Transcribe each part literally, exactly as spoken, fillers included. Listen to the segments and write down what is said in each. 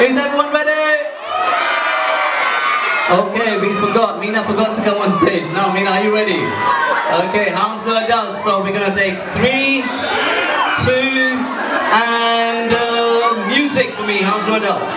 Is everyone ready? Okay, we forgot. Mina forgot to come on stage. Now, Mina, are you ready? Okay, Hounslow adults. So we're gonna take three, two, and uh, music for me, Hounslow adults.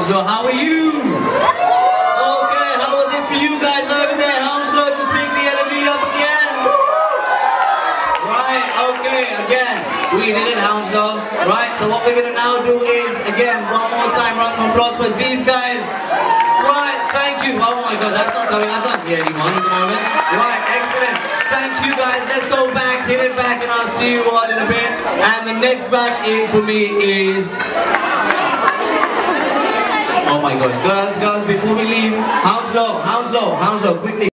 Hounslow, how are you? Okay, how was it for you guys over there? Hounslow, just pick the energy up again. Right, okay, again, we did it, Hounslow. Right, so what we're going to now do is, again, one more time, round of applause for these guys. Right, thank you. Oh my god, that's not coming. I can't hear anyone at the moment. Right, excellent. Thank you guys. Let's go back, hit it back, and I'll see you all in a bit. And the next batch in for me is... Oh my god. Girls, girls, before we leave, Hounslow, Hounslow, Hounslow, quickly.